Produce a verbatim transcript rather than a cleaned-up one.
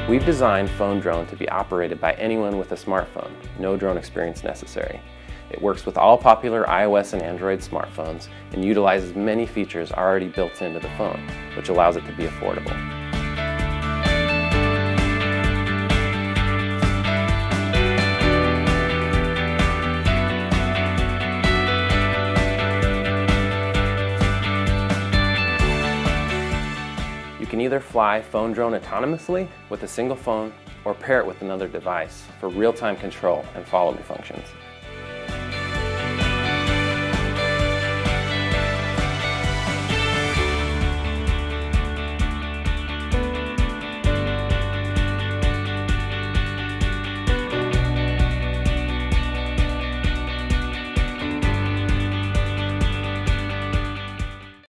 We've designed PhoneDrone to be operated by anyone with a smartphone, no drone experience necessary. It works with all popular iOS and Android smartphones and utilizes many features already built into the phone, which allows it to be affordable. You can either fly PhoneDrone autonomously with a single phone or pair it with another device for real-time control and follow-me functions.